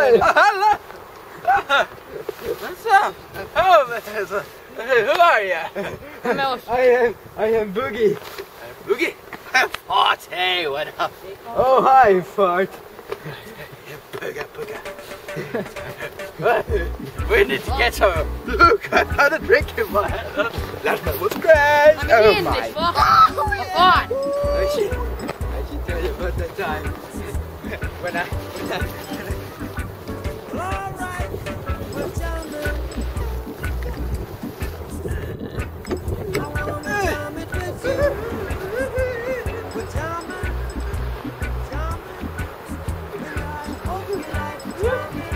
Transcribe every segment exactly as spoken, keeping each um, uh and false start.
Hey! Hello! What's up? Oh, who are you? I am, I am Boogie. Boogie? Fart, hey, what up? Oh, hi, Fart. Booga, booga. We need to get some. Look, I found a drink in my hand. That one was great. I'm oh in my. this fuck. Fart. I should, I should tell you about that time when I, when I, when I Alright, well, gentlemen, I wanna jam it with you. Well, gentlemen, gentlemen, I hope you like jamming.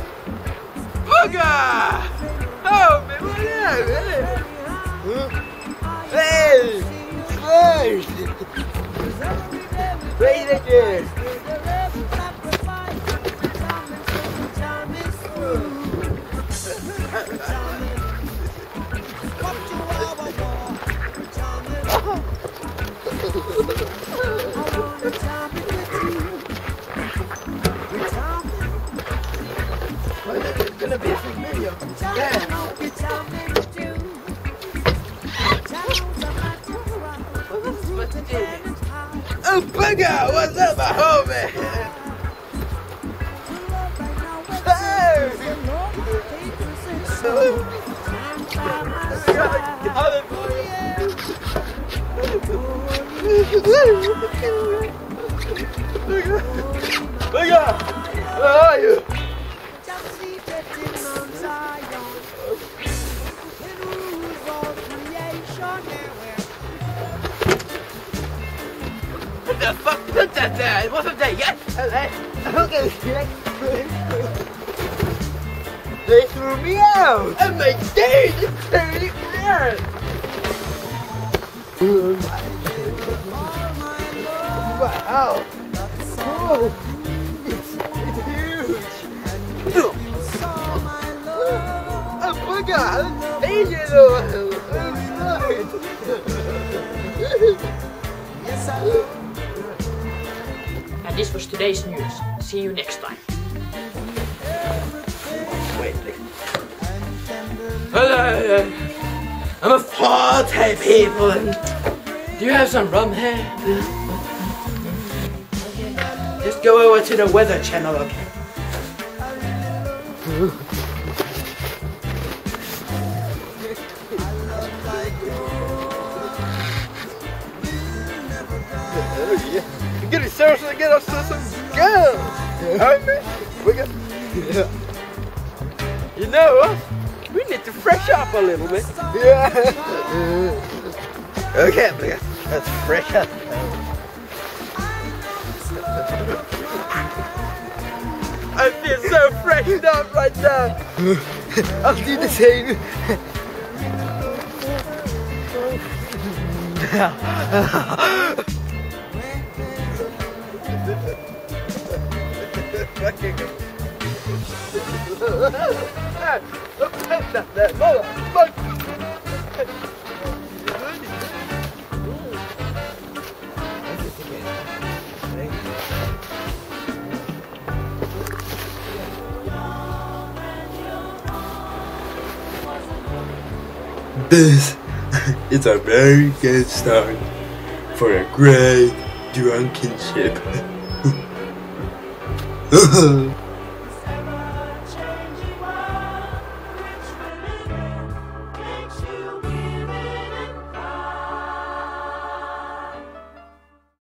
Booga! Oh, man, what up, man? Hey! Hey! Play it again! It's gonna be a big video. Yeah. Oh, Booga! What's up, my homie? Hey! Booga! Where are you? What the fuck? Put that there! It wasn't there yet! Okay, they threw me out! And my stage is threw me out! Wow! Oh, it's, it's huge! Oh my god! Asian though! And this was today's news. See you next time. Wait, hello, I'm a party people, and do you have some rum here? Just go over to the weather channel, okay? Oh yeah, you gotta seriously get us to some girls, homie. We got, yeah. You know what? We need to fresh up a little bit. Yeah. Okay, let's fresh up. I feel so freshened up right now. I'll do the same. This is a very good start for a great drunken ship.